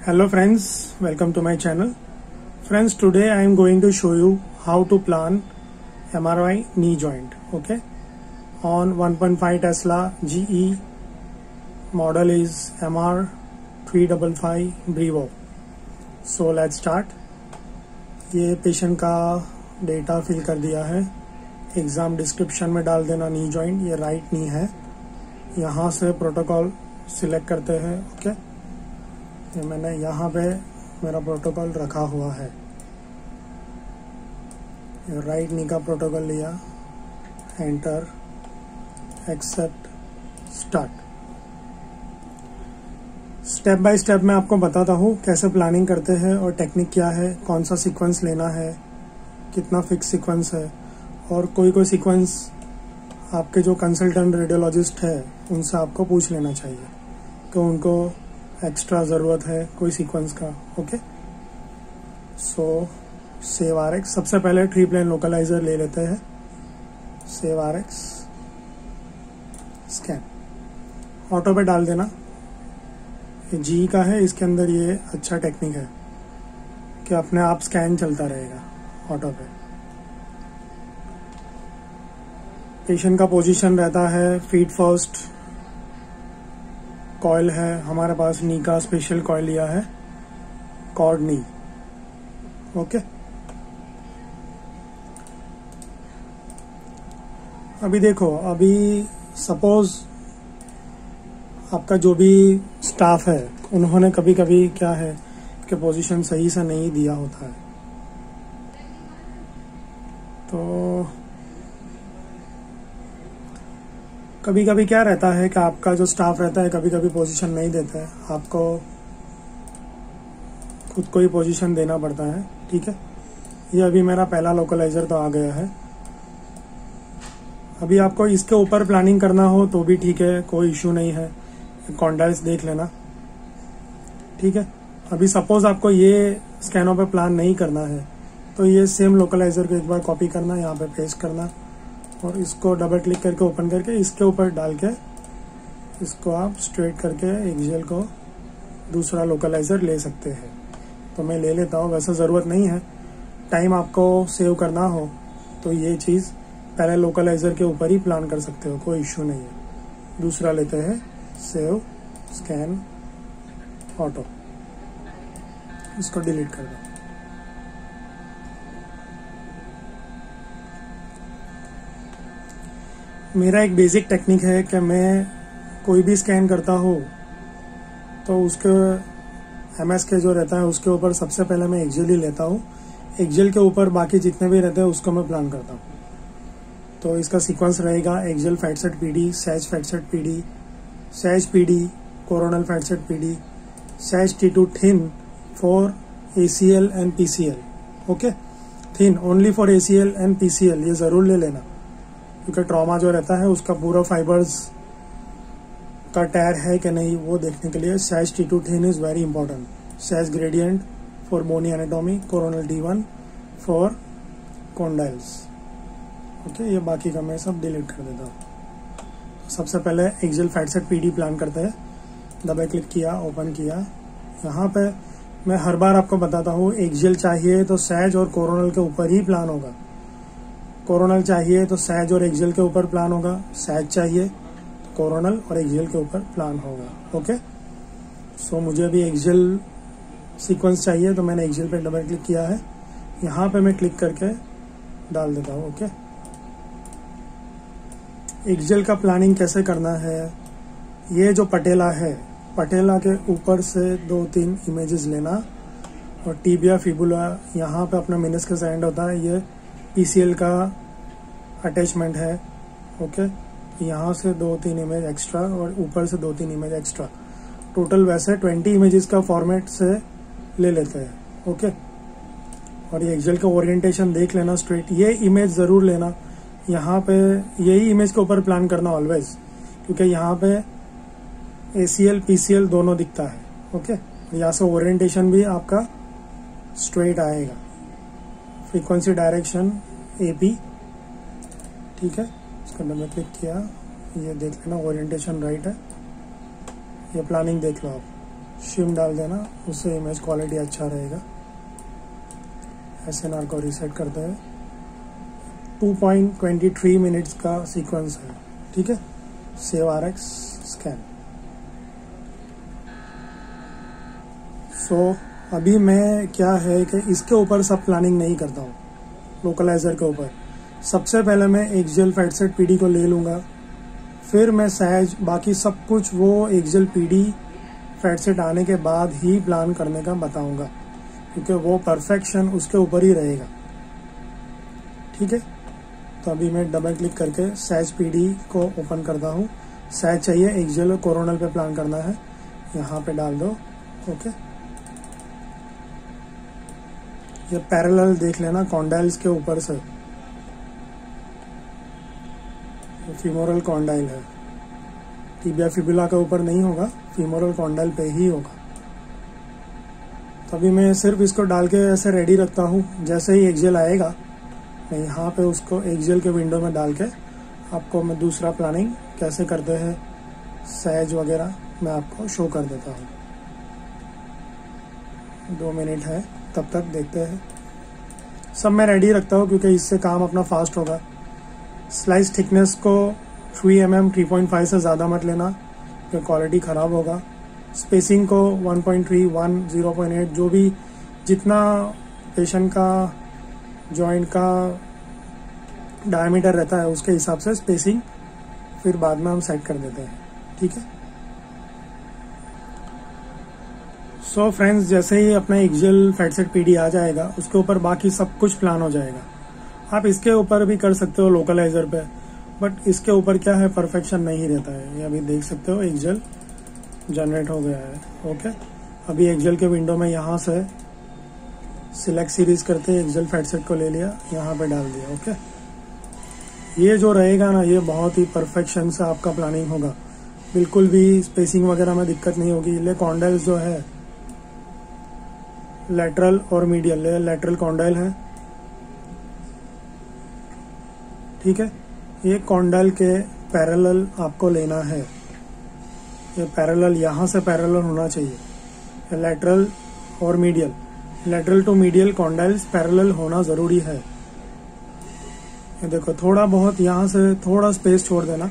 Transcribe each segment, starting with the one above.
Hello friends, welcome to my channel. Friends, today I am going to show you how to plan MRI knee joint, okay? On 1.5 Tesla GE, model is MR355 Brevo. So let's start. ये patient का data fill कर दिया है, exam description में डाल देना knee joint, ये right knee है। यहाँ से प्रोटोकॉल सिलेक्ट करते हैं, ओके। ये मैंने यहाँ पे मेरा प्रोटोकॉल रखा हुआ है, राइट नी का प्रोटोकॉल लिया, enter, accept, start. Step by step मैं आपको बताता हूँ कैसे प्लानिंग करते हैं और टेक्निक क्या है, कौन सा सीक्वेंस लेना है, कितना फिक्स सीक्वेंस है, और कोई सीक्वेंस आपके जो कंसल्टेंट रेडियोलॉजिस्ट है उनसे आपको पूछ लेना चाहिए कि उनको एक्स्ट्रा ज़रूरत है कोई सीक्वेंस का, ओके। सो सेव आरएक्स, सबसे पहले ट्री प्लेन लोकलाइजर ले लेते हैं, सेव आरएक्स, स्कैन, ऑटो पे डाल देना। ये जी का है, इसके अंदर ये अच्छा टेक्निक है कि अपने आप स्कैन चलता रहेगा ऑटो पे। पेशेंट का पोजीशन रहता है फीट फर्स्ट, कॉइल है हमारे पास, नी का स्पेशल कॉइल लिया है, कॉर्ड नी, ओके। अभी देखो, अभी सपोज आपका जो भी स्टाफ है उन्होंने कभी कभी क्या है कि पोजीशन सही से नहीं दिया होता है, तो कभी कभी क्या रहता है कि आपका जो स्टाफ रहता है कभी कभी पोजीशन नहीं देता है, आपको खुद को ही पोजीशन देना पड़ता है, ठीक है। ये अभी मेरा पहला लोकलाइजर तो आ गया है। अभी आपको इसके ऊपर प्लानिंग करना हो तो भी ठीक है, कोई इश्यू नहीं है, कॉन्डाइल्स देख लेना, ठीक है। अभी सपोज आपको ये स्कैनों पे प्लान नहीं करना है तो ये सेम लोकलाइजर को एक बार कॉपी करना, यहाँ पे पेस्ट करना और इसको डबल क्लिक करके ओपन करके इसके ऊपर डाल के इसको आप स्ट्रेट करके एक्सेल को दूसरा लोकलाइजर ले सकते हैं। तो मैं ले लेता हूँ, वैसे ज़रूरत नहीं है, टाइम आपको सेव करना हो तो ये चीज़ पहले लोकलाइजर के ऊपर ही प्लान कर सकते हो, कोई इश्यू नहीं है। दूसरा लेते हैं, सेव, स्कैन, ऑटो, इसको डिलीट कर दो। मेरा एक बेसिक टेक्निक है कि मैं कोई भी स्कैन करता हूँ तो उसके एमएस के जो रहता है उसके ऊपर सबसे पहले मैं एक्सेल ही लेता हूँ, एक्सेल के ऊपर बाकी जितने भी रहते हैं उसको मैं प्लान करता हूँ। तो इसका सीक्वेंस रहेगा Excel fat sat PD, sag fat sat PD, sag PD, coronal fat sat PD, sag T2 thin for ACL and PCL, okay. Thin only for ACL and PCL, ये ज़रूर ले लेना क्योंकि ट्रॉमा जो रहता है उसका पूरा फाइबर्स का टैर है कि नहीं वो देखने के लिए sag T2 thin is very important. Sag gradient for bony anatomy, coronal D1 for condyles, okay. ये बाकी का मैं सब डिलीट कर देता हूँ। सबसे पहले एक्सेल फैटसेट पीडी प्लान करते हैं, डबल क्लिक किया, ओपन किया। यहाँ पे मैं हर बार आपको बताता हूँ, एक्सेल चाहिए तो सैज और कोरोनल के ऊपर ही प्लान होगा, कोरोनल चाहिए तो सैज और एक्सेल के ऊपर प्लान होगा, सैज चाहिए तो कोरोनल और एक्सेल के ऊपर प्लान होगा, ओके। सो मुझे अभी एक्सेल सीक्वेंस चाहिए तो मैंने एक्सेल पे डबल क्लिक किया है, यहाँ पे मैं क्लिक करके डाल देता हूँ, ओके। एक्सेल का प्लानिंग कैसे करना है, ये जो पटेला है, पटेला के ऊपर से 2-3 इमेजेस लेना और टीबिया फिबुला यहाँ पे अपना मेनिस्कस एंड होता है, ये PCL का अटैचमेंट है, ओके। यहाँ से 2-3 इमेज एक्स्ट्रा और ऊपर से 2-3 इमेज एक्स्ट्रा, टोटल वैसे 20 इमेजेस का फॉर्मेट से ले लेते हैं, ओके। और ये एक्सेल का ओरिएंटेशन देख लेना स्ट्रेट, ये इमेज ज़रूर लेना, यहाँ पे यही इमेज के ऊपर प्लान करना ऑलवेज, क्योंकि यहाँ पे ACL PCL दोनों दिखता है, ओके। यहाँ से ओरिएंटेशन भी आपका स्ट्रेट आएगा, फ्रीक्वेंसी डायरेक्शन AP, ठीक है। इसका डबल क्लिक किया, ये देख लेना ओरिएंटेशन राइट है, ये प्लानिंग देख लो आप, शिम डाल देना, उससे इमेज क्वालिटी अच्छा रहेगा। SNR को रीसेट करते हैं। 2.23 मिनट्स का सीक्वेंस है, ठीक है। Save RX scan. सो अभी मैं क्या है कि इसके ऊपर सब प्लानिंग नहीं करता हूँ, लोकलाइजर के ऊपर। सबसे पहले मैं एक्सजेल फैटसेट PD को ले लूँगा, फिर मैं सहज बाकी सब कुछ वो एक्सजेल PD फैटसेट आने के बाद ही प्लान करने का बताऊँगा, क्योंकि वो परफेक्शन उसके ऊपर ही रहेगा, ठीक है। तो अभी मैं डबल क्लिक करके सहज PD को ओपन करता हूँ। सहज चाहिए, एक्सजेल और कोरोनल पे प्लान करना है, यहाँ पे डाल दो, ओके। ये पैरेलल देख लेना कॉन्डाइल्स के ऊपर से, फीमोरल कॉन्डाइल है, टिबिया फिबुला के ऊपर नहीं होगा, फीमोरल कॉन्डाइल पे ही होगा। तो अभी मैं सिर्फ इसको डाल के ऐसे रेडी रखता हूँ। जैसे ही एक्सजेल आएगा मैं यहाँ पे उसको एक्सजेल के विंडो में डाल के आपको मैं दूसरा प्लानिंग कैसे करते हैं सहज वगैरह मैं आपको शो कर देता हूँ। 2 मिनट है, तब तक देखते हैं। सब मैं रेडी रखता हूँ क्योंकि इससे काम अपना फास्ट होगा। स्लाइस थिकनेस को 3 mm 3.5 से ज़्यादा मत लेना, फिर क्वालिटी ख़राब होगा। स्पेसिंग को 1.3 1 0.8 जो भी जितना पेशेंट का जॉइंट का डायमीटर रहता है उसके हिसाब से स्पेसिंग फिर बाद में हम सेट कर देते हैं, ठीक है। सो फ्रेंड्स, जैसे ही अपना एक्सजेल फैटसेट PD आ जाएगा उसके ऊपर बाकी सब कुछ प्लान हो जाएगा। आप इसके ऊपर भी कर सकते हो लोकलाइजर पे, बट इसके ऊपर क्या है परफेक्शन नहीं रहता है। ये अभी देख सकते हो एक्सजेल जनरेट हो गया है, ओके। अभी एक्सजेल के विंडो में यहाँ से सिलेक्ट सीरीज करते एक्सजेल फैटसेट को ले लिया, यहाँ पे डाल दिया, ओके। ये जो रहेगा ना, ये बहुत ही परफेक्शन से आपका प्लानिंग होगा, बिल्कुल भी स्पेसिंग वगैरह में दिक्कत नहीं होगी। ये कॉन्डाइल्स जो है लेटरल और मीडियल, लेटरल कॉन्डाइल है, ठीक है। ये कॉन्डाइल के पैरेलल आपको लेना है, ये पैरेलल यहाँ से पैरेलल होना चाहिए। लेटरल और medial, lateral to medial condyles parallel होना ज़रूरी है। ये देखो थोड़ा बहुत यहाँ से थोड़ा स्पेस छोड़ देना।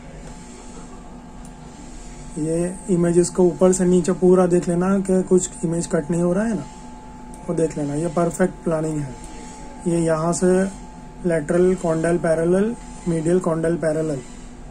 ये इमेजेस को ऊपर से नीचे पूरा देख लेना कि कुछ इमेज कट नहीं हो रहा है ना, वो देख लेना। ये परफेक्ट प्लानिंग है। ये यहाँ से lateral condyle parallel, medial condyle parallel,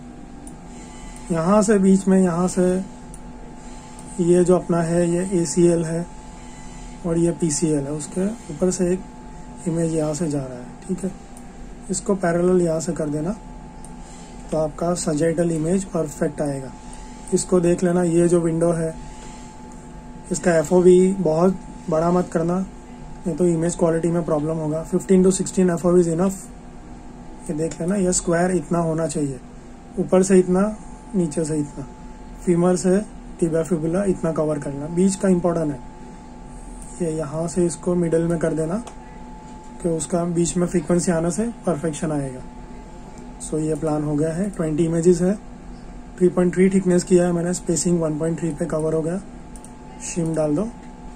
यहाँ से बीच में यहाँ से ये जो अपना है ये ACL है और ये PCL है, उसके ऊपर से एक इमेज यहाँ से जा रहा है, ठीक है। इसको पैरेलल यहाँ से कर देना तो आपका सजेटल इमेज परफेक्ट आएगा। इसको देख लेना। ये जो विंडो है इसका FOV बहुत बड़ा मत करना, नहीं तो इमेज क्वालिटी में प्रॉब्लम होगा। 15 to 16 FOV इज इनफ। ये देख लेना, ये स्क्वायर इतना होना चाहिए, ऊपर से इतना, नीचे से इतना, फीमर से टिबिया फिबुला इतना कवर करना। बीच का इम्पोर्टेंट है, ये यहाँ से इसको मिडल में कर देना कि उसका बीच में फ्रीक्वेंसी आने से परफेक्शन आएगा। सो ये प्लान हो गया है। 20 इमेजेस है, 3.3 थिकनेस किया है मैंने, स्पेसिंग 1.3 पे कवर हो गया। शिम डाल दो,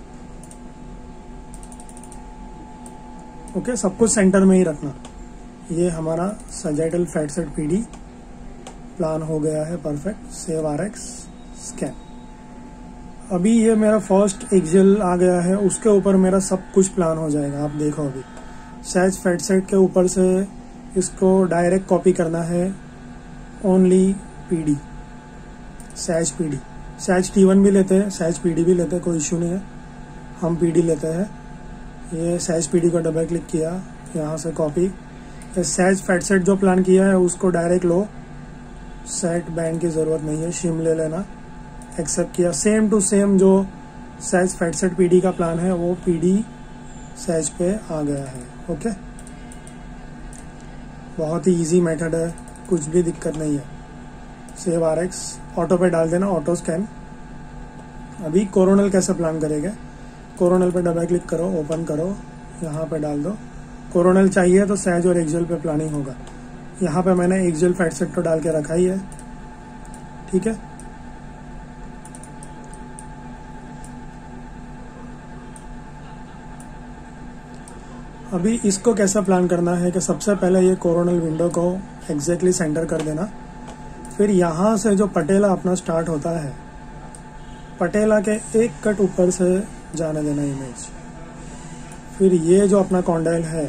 ओके। सब कुछ सेंटर में ही रखना। ये हमारा सजेटल फैटसेट PD प्लान हो गया है परफेक्ट। Save RX scan. अभी ये मेरा फर्स्ट एक्सजेल आ गया है, उसके ऊपर मेरा सब कुछ प्लान हो जाएगा। आप देखो अभी सहज फैटसेट के ऊपर से इसको डायरेक्ट कॉपी करना है, ओनली PD, सहज PD। सहज T1 भी लेते हैं, सहज PD भी लेते हैं, कोई इशू नहीं है। हम PD लेते हैं। ये सहज PD को डबल क्लिक किया, यहाँ से कॉपी। सहज फैटसेट जो प्लान किया है उसको डायरेक्ट लो, सेट बैंड की ज़रूरत नहीं है, शिम ले लेना। एक्सेप्ट किया। सेम टू सेम जो सहज फैटसेट PD का प्लान है वो PD सहज पे आ गया है, ओके। बहुत ही इजी मेथड है, कुछ भी दिक्कत नहीं है। सेव RX ऑटो पे डाल देना, ऑटो स्कैन। अभी कोरोनल कैसे प्लान करेंगे, कोरोनल पे डबल क्लिक करो, ओपन करो, यहाँ पे डाल दो। कोरोनल चाहिए तो सहज और एक्सजेल पे प्लानिंग होगा। यहाँ पे मैंने एक्सजेल फैटसेट तो डाल के रखा ही है, ठीक है। अभी इसको कैसा प्लान करना है कि सबसे पहले ये कोरोनल विंडो को एग्जैक्टली सेंटर कर देना। फिर यहाँ से जो पटेला अपना स्टार्ट होता है, पटेला के एक कट ऊपर से जाने देना इमेज। फिर ये जो अपना कॉन्डाइल है,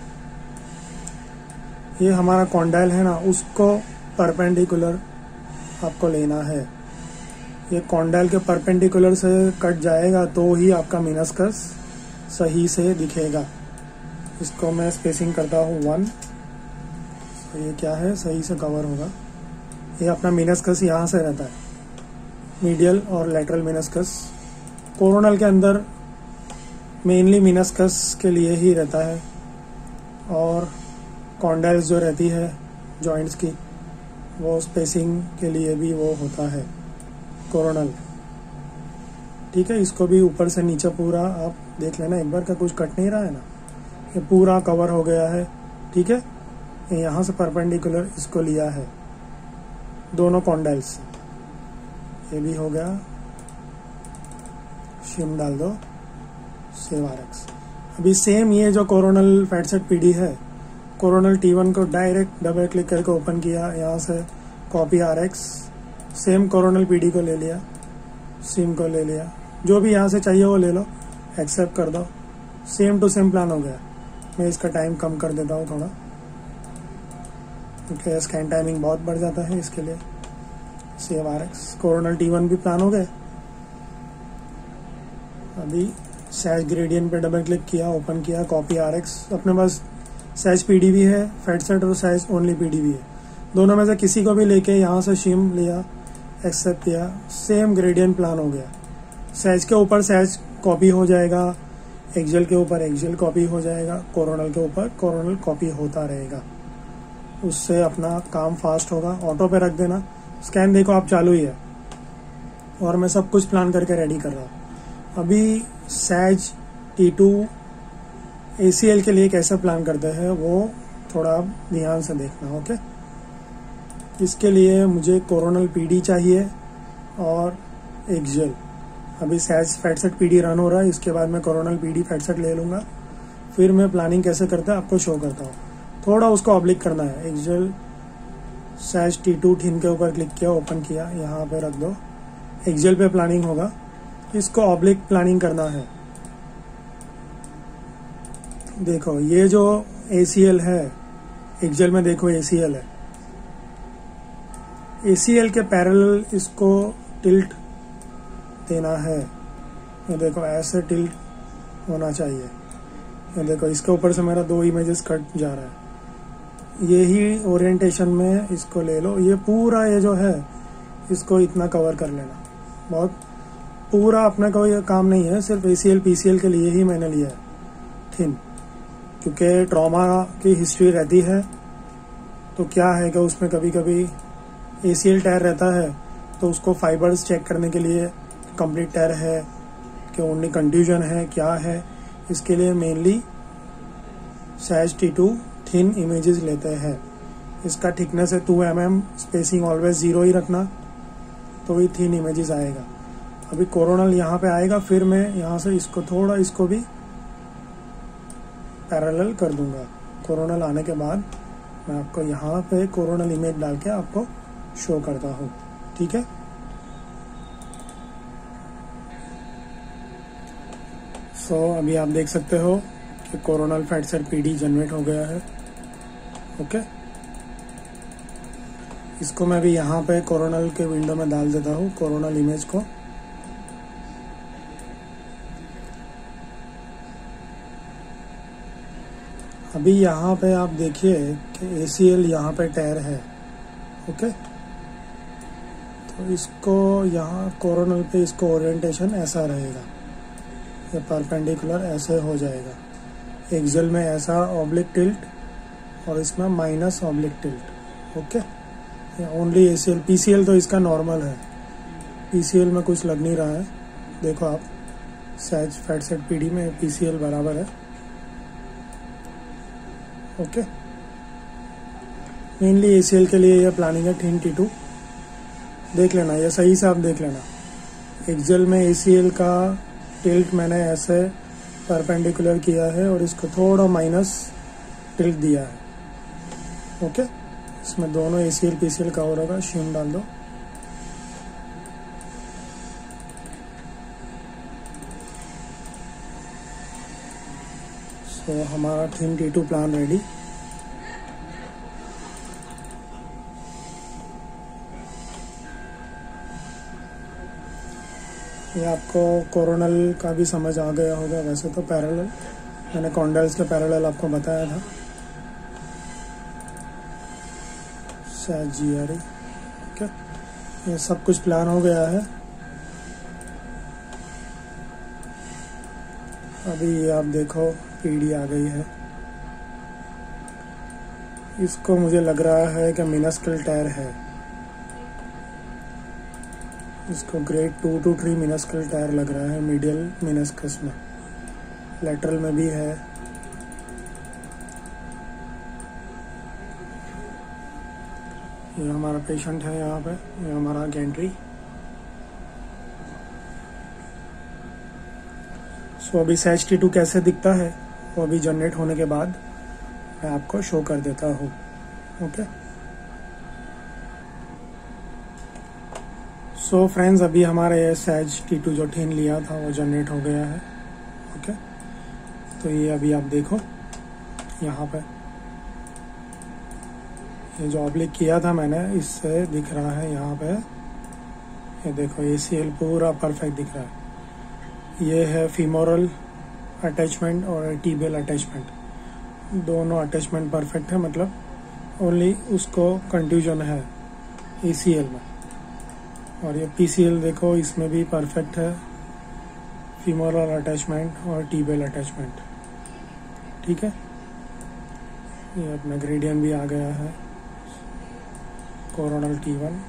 ये हमारा कॉन्डाइल है ना, उसको परपेंडिकुलर आपको लेना है। ये कॉन्डाइल के परपेंडिकुलर से कट जाएगा तो ही आपका मीनस्कस सही से दिखेगा। इसको मैं स्पेसिंग करता हूँ 1। तो ये क्या है, सही से कवर होगा। ये अपना मीनस्कस यहाँ से रहता है, मीडियल और लेटरल मीनस्कस। कोरोनल के अंदर मेनली मीनस्कस के लिए ही रहता है, और कॉन्डाइल्स जो रहती है जॉइंट्स की, वो स्पेसिंग के लिए भी वो होता है कोरोनल। ठीक है, इसको भी ऊपर से नीचे पूरा आप देख लेना एक बार का कुछ कट नहीं रहा है ना, ये पूरा कवर हो गया है। ठीक है, यहाँ से परपेंडिकुलर इसको लिया है दोनों कॉन्डाइल्स। ये भी हो गया, शिम डाल दो, सेव RX। अभी सेम ये जो कोरोनल फैटसेट PD है, कोरोनल T1 को डायरेक्ट डबल क्लिक करके ओपन किया, यहाँ से copy RX, same coronal PD को ले लिया, सिम को ले लिया, जो भी यहाँ से चाहिए वो ले लो, एक्सेप्ट कर दो। सेम टू सेम प्लान हो गया। मैं इसका टाइम कम कर देता हूँ थोड़ा, क्योंकि स्कैन टाइमिंग बहुत बढ़ जाता है इसके लिए। सेव RX, कोरोनल T1 भी प्लान हो गए। अभी सैज ग्रेडियंट पे डबल क्लिक किया, ओपन किया, कॉपी RX। अपने पास सैज PD भी है, फैटसेट और सैज ओनली PD भी है, दोनों में से किसी को भी लेके यहाँ से शिम लिया, एक्सेप्ट किया, सेम ग्रेडियंट प्लान हो गया। सैज के ऊपर सैज कॉपी हो जाएगा, एक्जेल के ऊपर एक्जेल कॉपी हो जाएगा, कोरोनल के ऊपर कोरोनल कॉपी होता रहेगा। उससे अपना काम फास्ट होगा। ऑटो पे रख देना। स्कैन देखो आप चालू ही है, और मैं सब कुछ प्लान करके रेडी कर रहा हूँ। अभी सैज T2 ACL के लिए कैसे प्लान करते हैं वो थोड़ा ध्यान से देखना। ओके, इसके लिए मुझे कोरोनल PD चाहिए और एक्जेल। अभी सैज फैटसेट PD रन हो रहा है, इसके बाद मैं कोरोनल PD फैटसेट ले लूँगा। फिर मैं प्लानिंग कैसे करता है आपको शो करता हूँ। थोड़ा उसको ऑब्लिक करना है। एक्जेल सैज T2 थिन के ऊपर क्लिक किया, ओपन किया, यहाँ पे रख दो। एक्जेल पे प्लानिंग होगा, इसको ऑब्लिक प्लानिंग करना है। देखो ये जो ACL है, एक्जेल में देखो ACL है, ACL के पैरेलल इसको टिल्ट देना है। ये देखो ऐसे टिल्ट होना चाहिए। ये देखो इसके ऊपर से मेरा 2 इमेजेस कट जा रहा है। यही ओरिएंटेशन में इसको ले लो। ये पूरा ये जो है इसको इतना कवर कर लेना। बहुत पूरा अपना कोई काम नहीं है, सिर्फ ACL PCL के लिए ही मैंने लिया है थिन, क्योंकि ट्रॉमा की हिस्ट्री रहती है। तो क्या है कि उसमें कभी कभी ACL टायर रहता है, तो उसको फाइबर्स चेक करने के लिए कंप्लीट टायर है कि ओनली कंट्यूजन है, क्या है, इसके लिए मेनली सैज T2 थिन इमेजेस लेते हैं। इसका थिकनेस है 2 mm, स्पेसिंग ऑलवेज 0 ही रखना, तो ये थिन इमेजेस आएगा। अभी कोरोनल यहाँ पे आएगा, फिर मैं यहाँ से इसको थोड़ा, इसको भी पैरेलल कर दूंगा। कोरोनल आने के बाद मैं आपको यहाँ पे कोरोनल इमेज डाल के आपको शो करता हूँ। ठीक है, अभी आप देख सकते हो कि कोरोनल फैटसेट PD जनरेट हो गया है। ओके, इसको मैं भी यहाँ पे कोरोनल के विंडो में डाल देता हूँ, कोरोनल इमेज को। अभी यहाँ पे आप देखिए कि ACL यहाँ पे टायर है। ओके, तो इसको यहाँ कोरोनल पे इसको ओरिएंटेशन ऐसा रहेगा, ये परपेंडिकुलर ऐसे हो जाएगा। एक्जेल में ऐसा ऑब्लिक टिल्ट और इसमें minus oblique tilt. Okay, only ACL PCL तो इसका नॉर्मल है, PCL में कुछ लग नहीं रहा है। देखो आप सैज फैटसेट PD में PCL बराबर है। ओके, मेनली ACL के लिए यह प्लानिंग है थिन T2। देख लेना, ये सही से आप देख लेना। एक्जेल में ACL का टिल्ट मैंने ऐसे परपेंडिकुलर किया है और इसको थोड़ा माइनस टिल्ट दिया है। ओके, इसमें दोनों ACL PCL कवर होगा। शिम डाल दो। सो हमारा थिन T2 प्लान रेडी। ये आपको कोरोनल का भी समझ आ गया होगा। वैसे तो पैरेलल, मैंने कॉन्डल्स के पैरेलल आपको बताया था। GRE। ओके, ये सब कुछ प्लान हो गया है। अभी ये आप देखो PD आ गई है। इसको मुझे लग रहा है कि मिनस्कल टायर है। इसको ग्रेड 2 to 3 मिनस्कल टायर लग रहा है, मीडियल मिनस्कस में। लेटरल में भी है। ये हमारा पेशेंट है यहाँ पे, ये हमारा गैंट्री। सो अभी सैज T2 कैसे दिखता है वो अभी जनरेट होने के बाद मैं आपको शो कर देता हूँ। ओके, सो फ्रेंड्स, अभी हमारा ये सैज T2 जो थिन लिया था वो जनरेट हो गया है। ओके, तो ये अभी आप देखो यहाँ पे ये जो ऑब्लिक किया था मैंने, इससे दिख रहा है यहाँ पे। ये देखो ACL पूरा परफेक्ट दिख रहा है। ये है फीमोरल अटैचमेंट और टिबियल अटैचमेंट, दोनों अटैचमेंट परफेक्ट है। मतलब ओनली उसको कंफ्यूजन है ACL में। और ये PCL देखो, इसमें भी परफेक्ट है, फीमोरल अटैचमेंट और टिबियल अटैचमेंट। ठीक है, ये अपना ग्रेडियंट भी आ गया है, कोरोनल T1।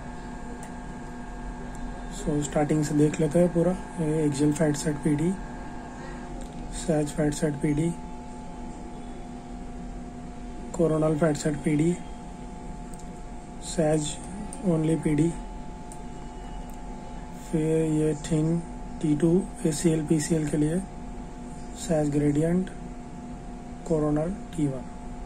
सो स्टार्टिंग से देख लेते हैं पूरा। ये axial fat sat PD, sag fat sat PD, coronal fat sat PD, sag only PD, फिर ये थिन T2 ACL PCL के लिए सैज ग्रेडियंट, कोरोनल T1।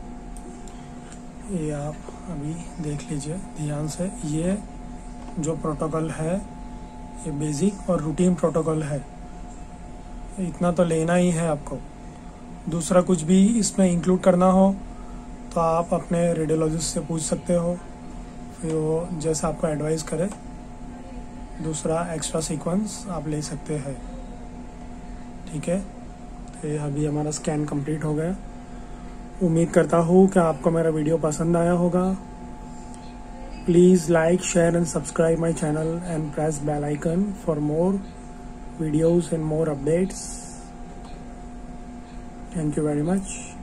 ये आप अभी देख लीजिए ध्यान से। ये जो प्रोटोकॉल है ये बेसिक और रूटीन प्रोटोकॉल है, इतना तो लेना ही है आपको। दूसरा कुछ भी इसमें इंक्लूड करना हो तो आप अपने रेडियोलॉजिस्ट से पूछ सकते हो, फिर वो जैसा आपको एडवाइस करे दूसरा एक्स्ट्रा सीक्वेंस आप ले सकते हैं। ठीक है, तो ये अभी हमारा स्कैन कंप्लीट हो गया। उम्मीद करता हूँ कि आपको मेरा वीडियो पसंद आया होगा। Please like, share and subscribe my channel and press bell icon for more videos and more updates. Thank you very much.